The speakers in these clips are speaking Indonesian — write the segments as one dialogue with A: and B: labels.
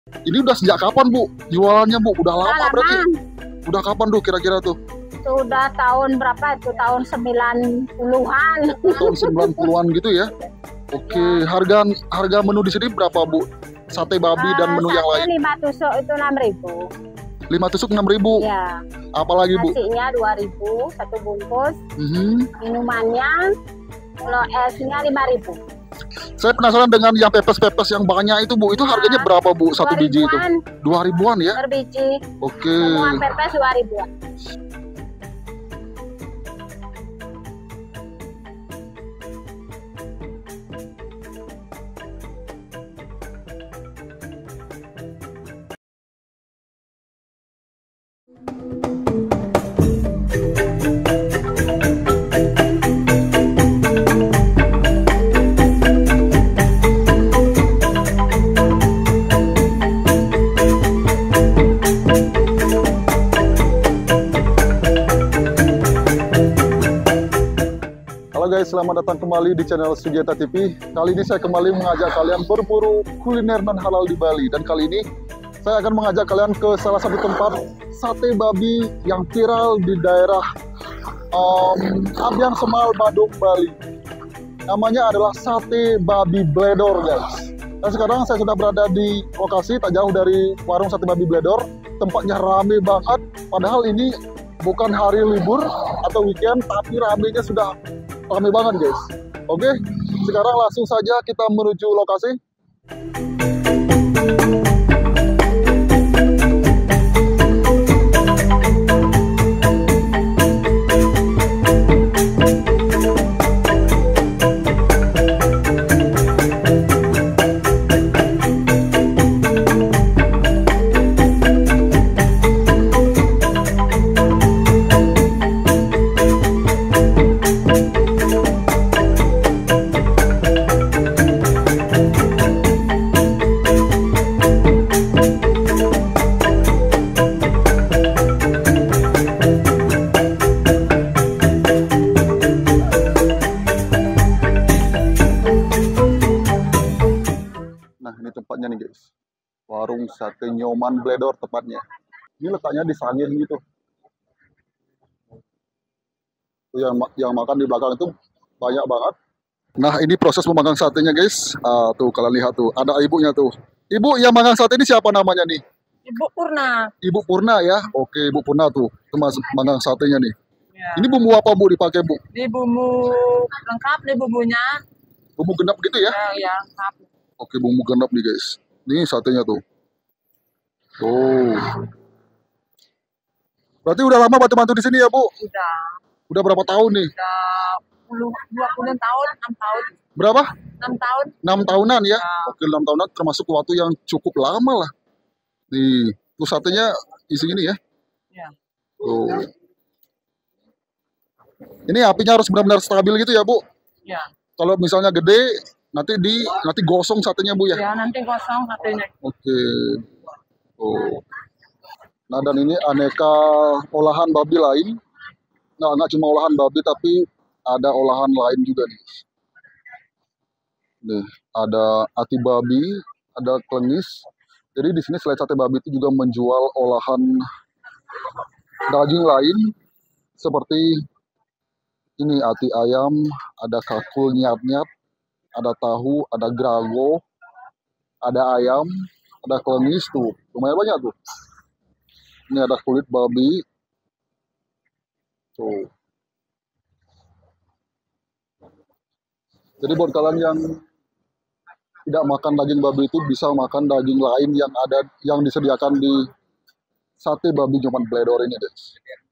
A: Ini udah sejak kapan Bu jualannya Bu? Udah lama berarti? Udah kapan tuh kira-kira tuh?
B: Sudah tahun berapa itu? Tahun 90-an.
A: Tahun 90-an gitu ya? Oke, harga menu di sini berapa Bu? Sate babi dan menu yang lain?
B: 5 tusuk itu 6.000.
A: 5 tusuk 6.000.
B: Ya.
A: Apalagi Bu?
B: Nasinya 2.000 satu bungkus. Minumannya kalau esnya 5.000.
A: Saya penasaran dengan yang pepes-pepes yang banyak itu Bu. Itu harganya berapa Bu satu biji itu? 2.000-an ya?
B: Per biji.
A: Oke.
B: Semua pepes 2.000-an.
A: Halo guys, selamat datang kembali di channel Sugeta TV. Kali ini saya kembali mengajak kalian berburu kuliner non halal di Bali. Dan kali ini saya akan mengajak kalian ke salah satu tempat sate babi yang viral di daerah Abian Semal, Badung, Bali. Namanya adalah Sate Babi Bledor guys. Dan sekarang saya sudah berada di lokasi tak jauh dari warung Sate Babi Bledor. Tempatnya rame banget, padahal ini bukan hari libur atau weekend, tapi ramenya sudah rame banget guys. Oke, sekarang langsung saja kita menuju lokasi. Tempatnya nih guys, warung sate Nyoman Bledor tepatnya. Ini letaknya di Sangir gitu. Tuh yang makan di belakang itu banyak banget. Nah ini proses pemanggang satenya guys. Tuh kalian lihat tuh, ada ibunya tuh. Ibu yang manggang sate ini siapa namanya nih?
B: Ibu Purna.
A: Ibu Purna ya. Oke, Ibu Purna tuh, teman manggang satenya nih.
B: Ya.
A: Ini bumbu apa Bu dipakai Bu?
B: Ini bumbu lengkap nih bumbunya.
A: Bumbu genap gitu ya?
B: Ya lengkap.
A: Oke, bumbu genap nih guys. Ini satenya tuh. Tuh. Berarti udah lama bantu-bantu di sini ya Bu? Udah berapa tahun nih?
B: Udah 20 tahun, 6 tahun.
A: Berapa?
B: 6 tahun.
A: 6 tahunan ya? Oke, 6 tahunan termasuk waktu yang cukup lama lah. Nih, tuh satenya isi ini ya?
B: Ya.
A: Tuh. Ini apinya harus benar-benar stabil gitu ya Bu?
B: Ya.
A: Kalau misalnya gede, nanti gosong satenya Bu ya?
B: Ya, nanti gosong satenya.
A: Oke. Oh. Nah, dan ini aneka olahan babi lain. Nah, nggak cuma olahan babi, tapi ada olahan lain juga nih. Nih, ada ati babi, ada klengis. Jadi di sini selain sate babi itu juga menjual olahan daging lain seperti ini ati ayam, ada kakul nyat-nyat, ada tahu, ada grago, ada ayam, ada klengis tuh, lumayan banyak tuh. Ini ada kulit babi, tuh. Jadi buat kalian yang tidak makan daging babi itu bisa makan daging lain yang disediakan di Sate Babi Nyoman Bledor ini guys.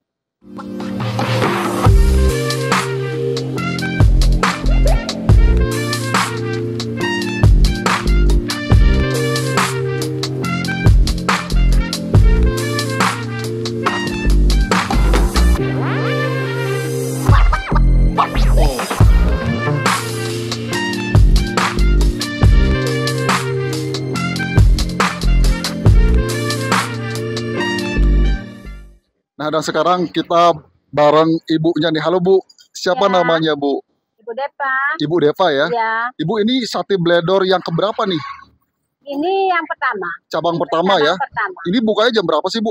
A: Nah, dan sekarang kita bareng ibunya nih. Halo Bu, siapa namanya Bu?
B: Ibu Depa.
A: Ibu Depa ya?
B: Ya.
A: Ibu ini Sate Bledor yang keberapa nih?
B: Ini yang pertama.
A: Cabang pertama ya.
B: Cabang pertama.
A: Ini bukanya jam berapa sih, Bu?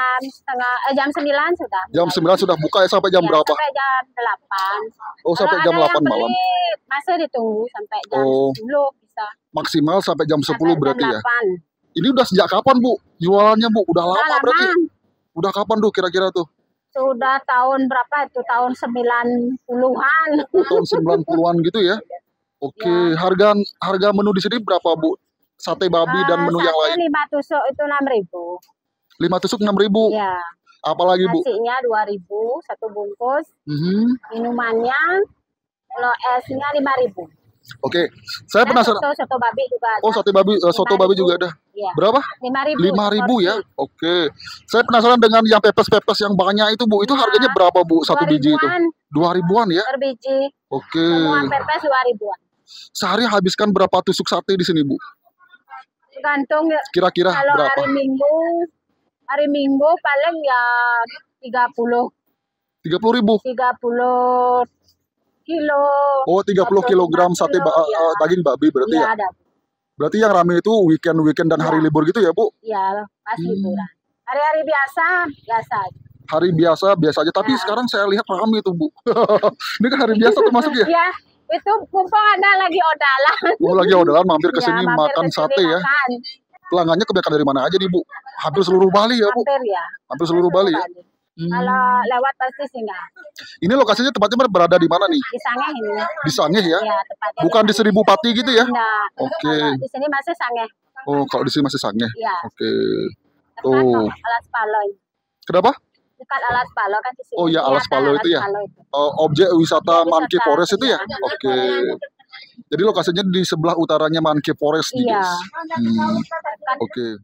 B: Jam 9 sudah.
A: Jam 9 sudah buka ya, sampai jam
B: Ya,
A: berapa?
B: sampai jam 8.
A: Oh,
B: Kalau
A: sampai jam
B: ada
A: 8
B: yang
A: malam.
B: beli, masih ditunggu sampai jam
A: Oh,
B: 10 bisa.
A: maksimal sampai jam 10
B: Sampai
A: berarti
B: jam
A: ya.
B: 8.
A: Ini udah sejak kapan, Bu? Jualannya, Bu? Udah
B: Udah
A: lama
B: lama.
A: berarti. Udah kapan tuh kira-kira tuh?
B: Sudah tahun berapa itu? Tahun 90-an.
A: Tahun 90-an gitu ya. Oke,
B: Ya.
A: harga menu di sini berapa, Bu? Sate babi dan menu yang
B: Sate
A: lain.
B: 5 tusuk itu 6.000.
A: 5 tusuk 6.000.
B: Ya.
A: Apalagi, Bu?
B: Nasinya 2.000 satu bungkus. Minumannya kalau esnya 5.000.
A: Oke, saya penasaran.
B: Soto babi juga ada.
A: Oh, soto babi juga ada.
B: Ya.
A: Berapa?
B: 5.000.
A: 5.000 ya. Oke. Saya penasaran dengan yang pepes-pepes yang banyak itu, Bu. Itu harganya berapa, Bu? Satu biji itu? 2.000-an ya?
B: Per biji.
A: Oke.
B: Semua pepes 2.000-an.
A: Sehari habiskan berapa tusuk sate di sini, Bu?
B: Tergantung
A: Kira-kira
B: kalau
A: berapa?
B: hari Minggu paling ya 30.
A: 30.000.
B: 30 kilo.
A: Oh, 30 kilogram sate daging babi berarti ya?
B: Ada.
A: Berarti yang rame itu weekend dan hari libur gitu ya, Bu?
B: Iya, pas liburan. Hari-hari biasa aja.
A: Hari biasa aja, tapi sekarang saya lihat rame itu, Bu. Ini kan hari biasa termasuk ya?
B: Iya, itu mumpung ada lagi odalan.
A: Oh, lagi odalan mampir ke sini
B: mampir
A: makan
B: kesini
A: sate ya. Pelanggannya kebanyakan dari mana aja nih, Bu? Hampir seluruh Bali ya, Bu?
B: Hampir ya.
A: Hampir seluruh Bali ya?
B: Kalau lewat pasti singgah.
A: Ini lokasinya tempatnya berada di mana nih?
B: Di Sangeh ini.
A: Di Sangeh ya?
B: Iya, tepatnya.
A: Bukan di Seribu Pati gitu ya?
B: Enggak.
A: Oke.
B: Kalau di sini masih Sangeh.
A: Oh, kalau di sini masih Sangeh.
B: Iya.
A: Oke.
B: Tuh. Alas Palo.
A: Kenapa?
B: Dekat Alas Palo kan di sini.
A: Oh ya, Alas Palo itu ya. Objek wisata Monkey Forest itu ya? Oke. Jadi lokasinya di sebelah utaranya Monkey Forest nih, guys. Oke.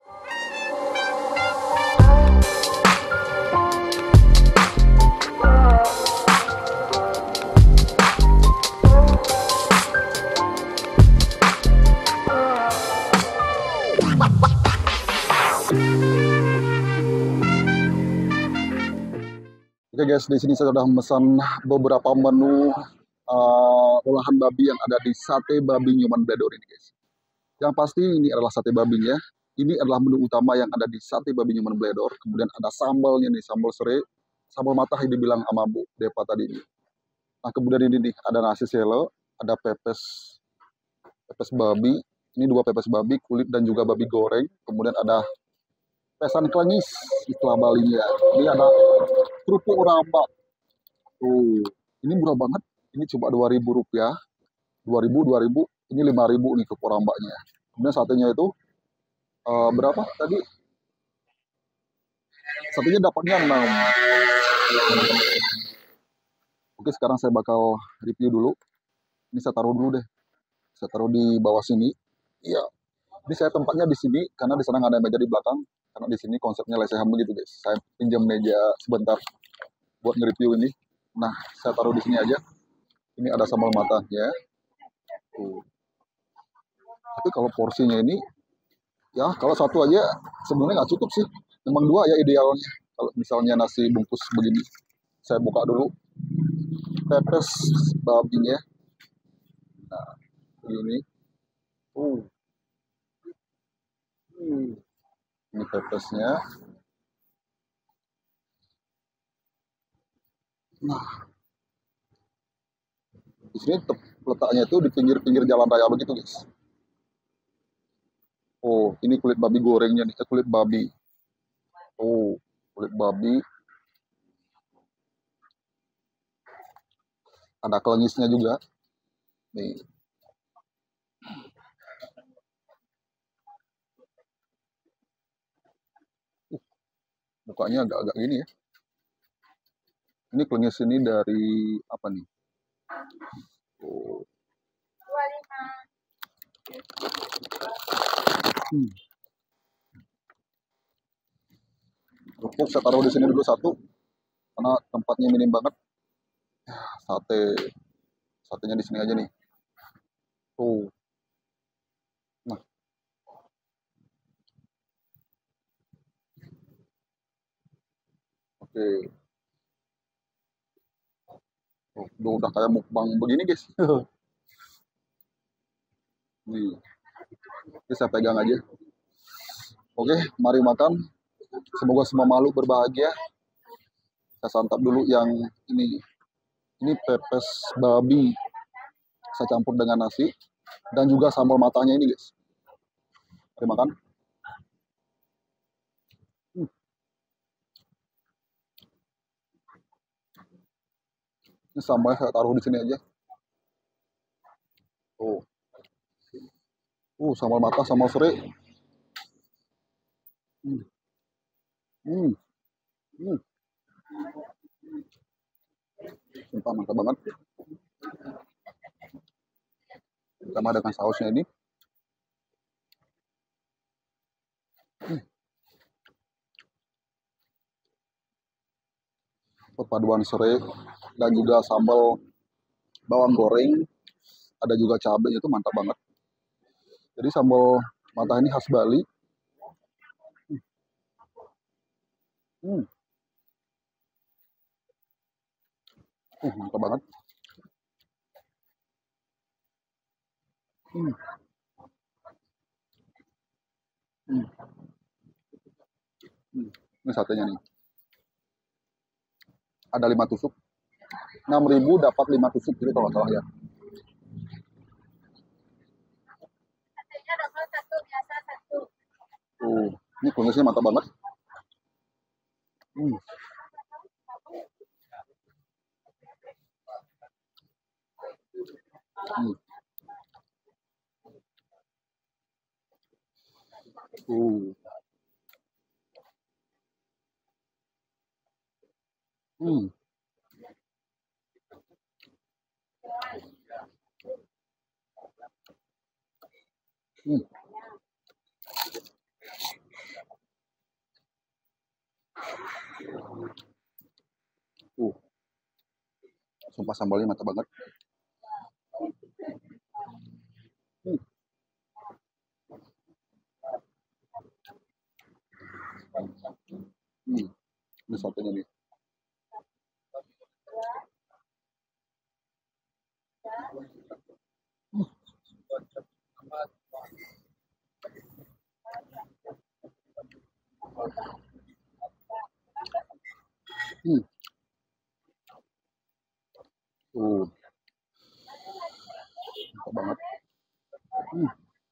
A: Oke guys, di sini saya sudah memesan beberapa menu olahan babi yang ada di Sate Babi Nyoman Bledor ini guys. Yang pasti ini adalah sate babinya. Ini adalah menu utama yang ada di Sate Babi Nyoman Bledor. Kemudian ada sambalnya nih, sambal serai, sambal matah yang dibilang sama Bu Depa tadi ini. Nah kemudian ini nih ada nasi selo, ada pepes babi. Ini 2 pepes babi, kulit dan juga babi goreng. Kemudian ada pesan klenis istilah Balinya. Ini ada kerupuk rambak. Tuh, ini murah banget. Ini cuma Rp2.000. 2.000. Ini 5.000 nih kerupuk rambaknya. Kemudian satenya itu berapa tadi? Satenya dapatnya 6. Oke, sekarang saya bakal review dulu. Ini saya taruh dulu deh. Saya taruh di bawah sini. Iya. Ini saya tempatnya di sini karena di sana nggak ada meja di belakang. Karena di sini konsepnya lesehan begitu guys. Saya pinjam meja sebentar buat nge-review ini. Nah, saya taruh di sini aja. Ini ada sambal matahnya. Tuh. Tapi kalau porsinya ini, ya kalau satu aja sebenarnya nggak cukup sih. Memang 2 ya idealnya. Kalau misalnya nasi bungkus begini. Saya buka dulu. Pepes babinya. Nah, ini. Ini pepesnya. Nah, di sini letaknya itu di pinggir-pinggir jalan raya begitu guys. Oh, ini kulit babi gorengnya nih, kulit babi. Oh, kulit babi. Ada kelengisnya juga. Nih. Mukanya agak-agak gini ya. Ini kelengis ini dari apa nih? Oh. Kerupuk saya taruh di sini dulu satu, karena tempatnya minim banget. Satenya di sini aja nih. Tuh. Nah. Oke. Oh, udah kayak mukbang begini guys. Nih. Jadi saya pegang aja. Oke, mari makan. Semoga semua makhluk berbahagia. Saya santap dulu yang ini. Ini pepes babi. Saya campur dengan nasi. Dan juga sambal matanya ini, guys. Mari makan. Ini sambalnya saya taruh di sini aja. Oh. Sambal mata, sambal serai. Hmm. Hmm. Hmm. Sumpah mantap banget. Sama dengan sausnya ini. Perpaduan serai dan juga sambal bawang goreng. Ada juga cabai, itu mantap banget. Jadi sambal mata ini khas Bali. Hmm. Mantap banget. Hmm. Hmm. Hmm. Ini satenya nih. Ada 5 tusuk. 6.000 dapat 5 tusuk, jadi kalau nggak salah ya. Ini kunyitnya mantap banget. Hmm. Hmm. Hmm. Hmm. Sumpah sambalnya mantap banget. Hmm. Hmm. Ini satenya nih. Hmm. Mantap banget. Hmm.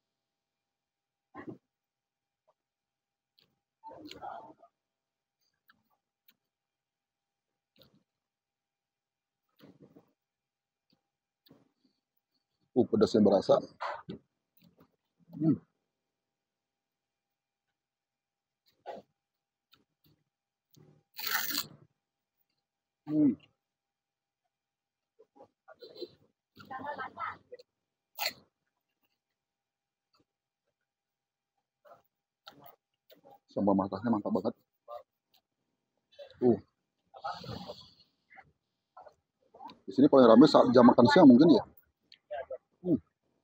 A: Pedasnya berasa. Hmm. Hmm. Sambal matanya mantap banget. Di sini paling ramai saat jam makan siang mungkin ya. Hmm.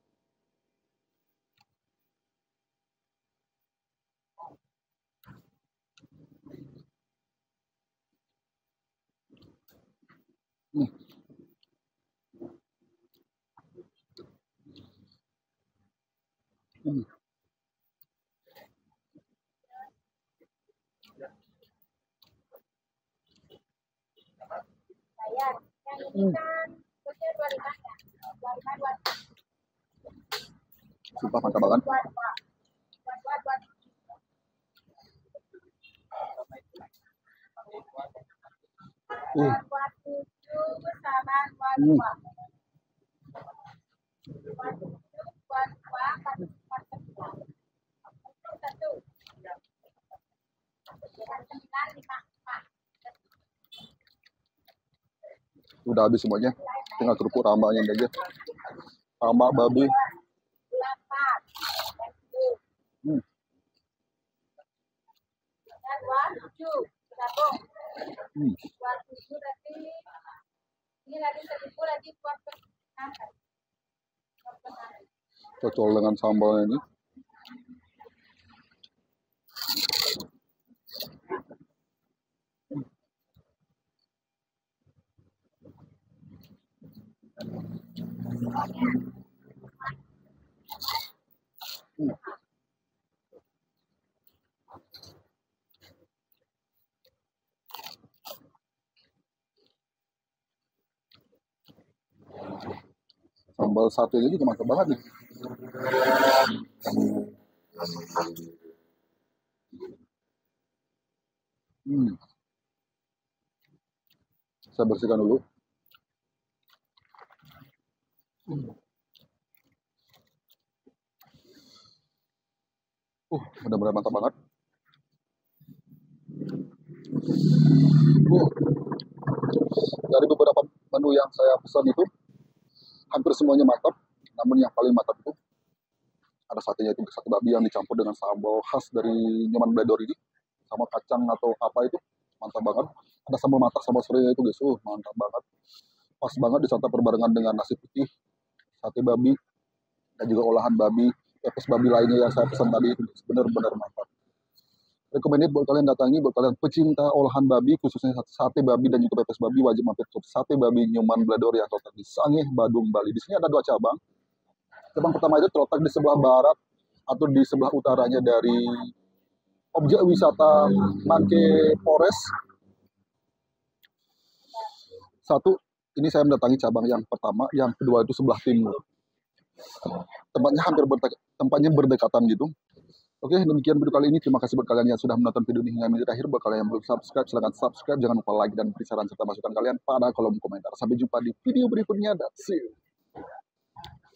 A: Hmm. Hmm. Hmm. Sumpah mantap banget. Hmm. Hmm. Udah habis semuanya. Tinggal kerupuk rambanya aja. Rambak babi. Hmm. Hmm. Cocol dengan sambalnya ini. Hmm. sambal satenya juga mantap banget nih. Saya bersihkan dulu. Benar-benar mantap banget. Dari beberapa menu yang saya pesan itu, hampir semuanya mantap. Namun yang paling mantap itu ada satenya, itu sate babi yang dicampur dengan sambal khas dari Nyoman Bledor ini, sama kacang atau apa itu, mantap banget. Ada sambal matah, sambal serenya itu guys, mantap banget. Pas banget disantap berbarengan dengan nasi putih, sate babi, dan juga olahan babi, pepes babi lainnya yang saya pesan tadi itu benar-benar mantap. Recommended buat kalian datangi, buat kalian pecinta olahan babi, khususnya sate babi dan juga pepes babi, wajib mampir ke sate babi Nyoman Bledor yang terletak di Sangeh, Badung, Bali. Di sini ada 2 cabang. Cabang pertama itu terletak di sebelah barat atau di sebelah utaranya dari objek wisata Mangke Forest. Satu, ini saya mendatangi cabang yang pertama, yang kedua itu sebelah timur. Tempatnya berdekatan gitu. Oke, demikian video kali ini. Terima kasih buat kalian yang sudah menonton video ini hingga menit akhir. Buat kalian yang belum subscribe, silahkan subscribe. Jangan lupa like dan beri saran serta masukan kalian pada kolom komentar. Sampai jumpa di video berikutnya. Dan see you.